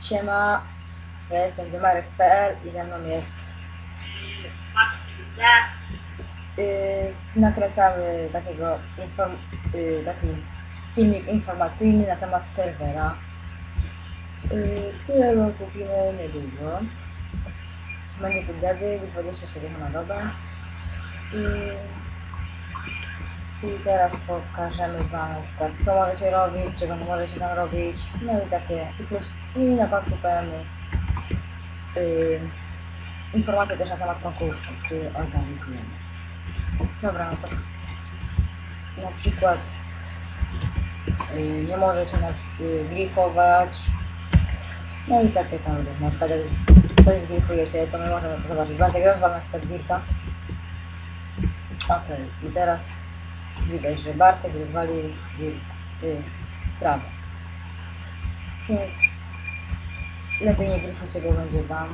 Siema, ja jestem Dymarex.pl i ze mną jest nakręcamy taki filmik informacyjny na temat serwera, którego kupimy niedługo. Będzie to Dedyk 24 na dobę. I teraz pokażemy Wam na przykład, co możecie robić, czego nie możecie tam robić, no i takie, i na końcu powiem informacje też na temat konkursu, który organizujemy. Dobra, no to na przykład nie możecie grifować, no i takie tam, na przykład jak coś zgrifujecie, to my możemy to zobaczyć. Bartek rozwal na przykład dirta. Okej, i teraz widać, że Bartek rozwalił trawę. Więc lepiej nie grifujcie, bo będzie Wam.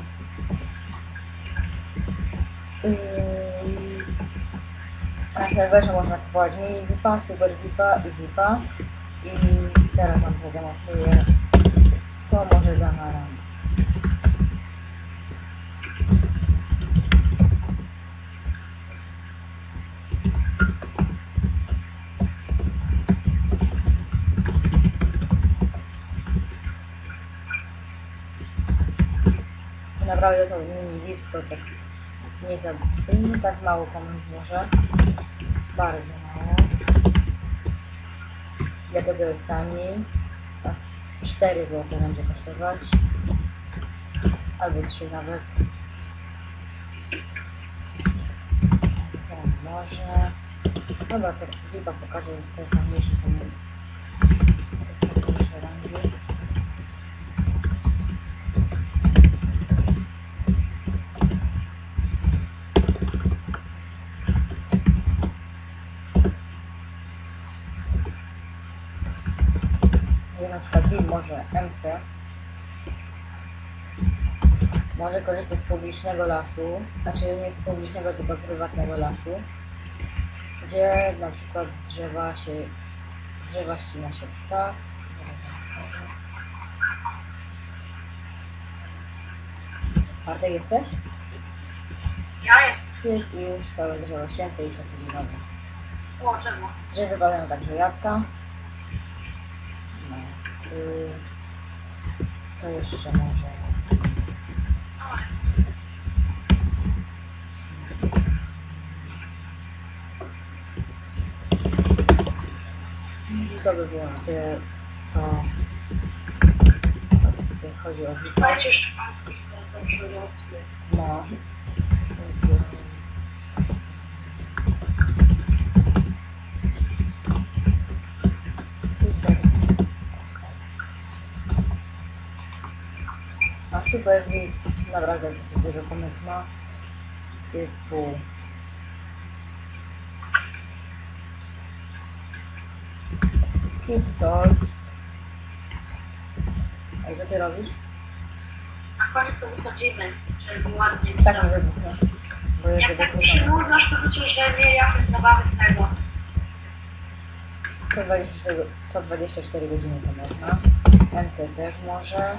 Na serwerze można kupować mini VIPa, super VIPa i VIPa. I teraz Wam zademonstruję, co może dana rana. Naprawdę to mini VIP to tak nie tak mało komuś może. Bardzo mało. Dlatego jest taniej. 4 zł będzie kosztować. Albo 3 nawet. Co może? Dobra, to VIPa pokażę te fajniejsze rangi. Na przykład VIP może MC może korzystać z publicznego lasu, znaczy nie z publicznego, tylko prywatnego lasu, gdzie na przykład drzewa ścina się tak. Bartek, jesteś? Ja jestem. Syp i już całe drzewo ścięte i się sobie wodę. O, czemu? Z drzew wypadają także jabłka. No. Co jeszcze może? To by było na tyle, co chodzi o VIPa. No. Super. A super VIP naprawdę dosyć dużo komend ma. Typu Kit Toys. A co ty robisz? Na koniec to wysadzimy, żeby było ładnie. Tak mi wybuchnie. Bo jest Jak tak mi się nudzasz, to wiecie, że nie jakieś zabawy z tego. 124 godziny to można. MC też może.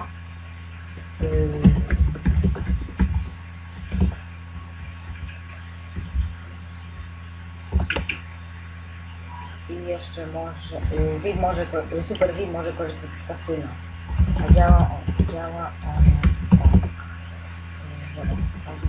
I jeszcze może VIP może, super VIP może korzystać z kasyna. A działa on tak. Zaraz pokażę.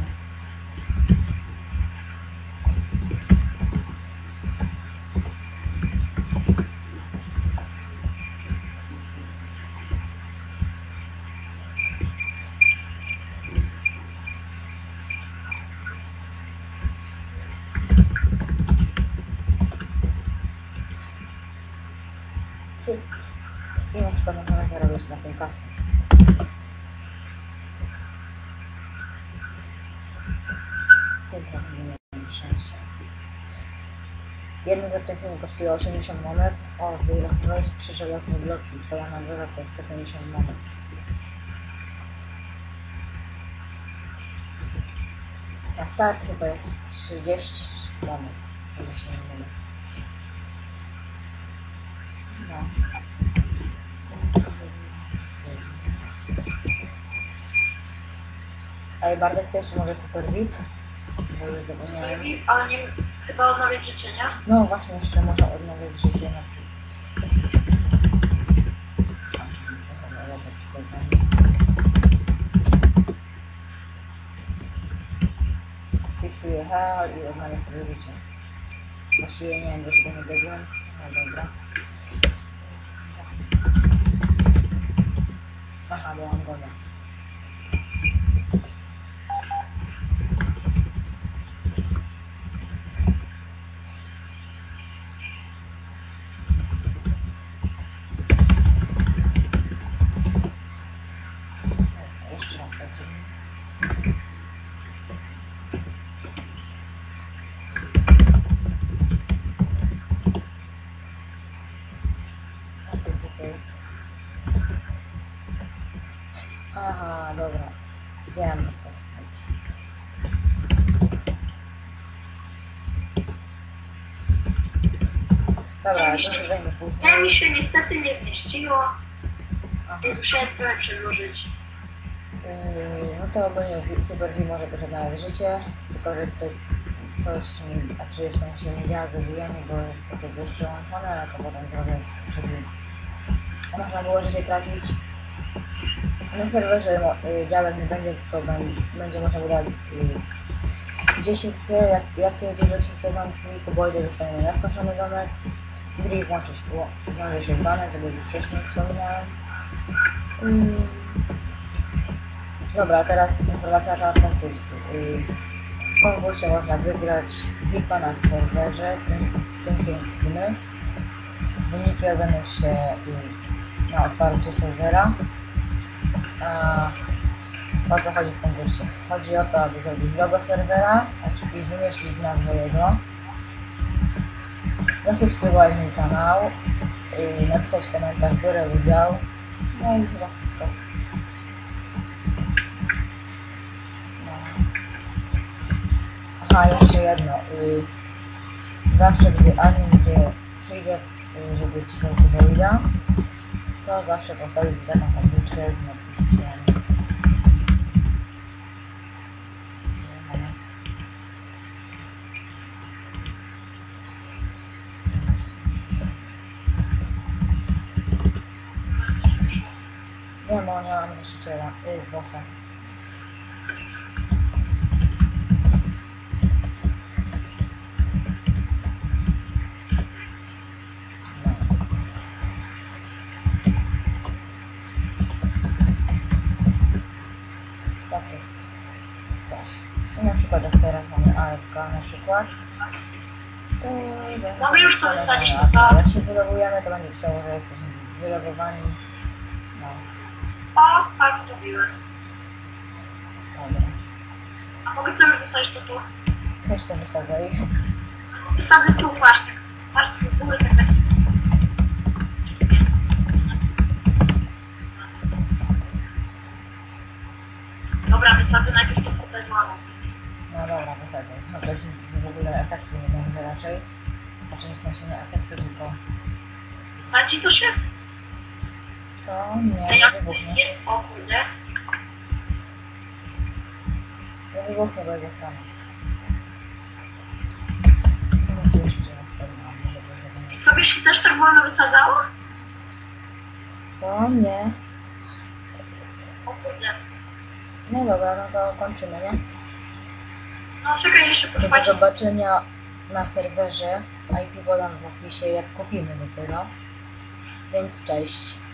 I na przykład możemy zarobić na tym kasę. Jedno zakręcenie kosztuje 80 monet. O, wylosowałeś 3 żelazne bloki. Twoja nagroda to jest 150 monet. Na start chyba jest 30 monet. Chyba się nie mylę. No. Ej, Bartek, chcesz jeszcze może Super VIP? Bo już zapomniałem. Ale nie, chyba odnowić życie, nie? No właśnie, jeszcze można odnowić życie na przykład. Wpisuję hal i odnawiam sobie życie. Właściwie nie wiem, dlaczego nie biegłem. No dobra. Aha, bo mam wodę. Jeszcze raz to zrobimy. A tu co jest? Aha, dobra. Wiem co. Dobra, to się zajmę To później. mi się niestety nie zmieściło, Aha. więc musiałem trochę przedłużyć. No to ogólnie Super V może też odnaleźć życie, tylko że tutaj coś mi, a czy w sensie nie działa zabijanie, bo jest takie coś przełączone, ale to potem zrobię żeby można było życie tracić. Na serwerze działek nie będzie, tylko będzie można wybrać gdzie się chce, jakie dużo się chce tam w Boydy dostaniemy na skończony domek. Gry włączyć może się zwane, żeby już wcześniej wspominałem. Dobra, teraz informacja na konkursu. W konkursie można wygrać VIP-a na serwerze, tym my. Wyniki odbędą się na otwarciu serwera. A o co chodzi w konkursie? Chodzi o to, aby zrobić logo serwera, czyli wymyślić nazwę jego, zasubskrybować mój kanał, napisać komentarz, biorę udział, no i chyba wszystko. No. Aha, jeszcze jedno. Zawsze gdy admin przyjdzie, żeby cisnąć Boyda, to zawsze postawić taką tabliczkę z napisem. Nie, bo nie mam właściciela, bossa. No. Tak jest. Coś. I na przykład jak teraz mamy AFK na przykład, to Mogę już to wysadzić AFK. na Jak się wylogujemy, to będzie pisało, że jesteśmy wylogowani. No, O, tak zrobiłem. dobra. A mogę to już wysadzić to tu? Coś to wysadzaj. Wysadzę tu, patrz. Patrz, tu z góry tak jest. Dobra, wysadzę najpierw tą kupę złamą. No dobra, wysadzaj. No to w ogóle efektu nie będzie raczej. Znaczy w sensie nie efektu, tylko... Wsadzi to się? Co? Nie, A nie jak wybuchnie. jest, o kurde. Nie wybuchnie, bo jest ekranu. Co my tu jeszcze na przykład mamy, żeby I sobie się też tak wolno wysadzało? Co? Nie. O kurde. No dobra, no to kończymy, nie? No czekaj, jeszcze To do potrwać. zobaczenia na serwerze. IP podam w opisie, jak kupimy dopiero. Więc cześć.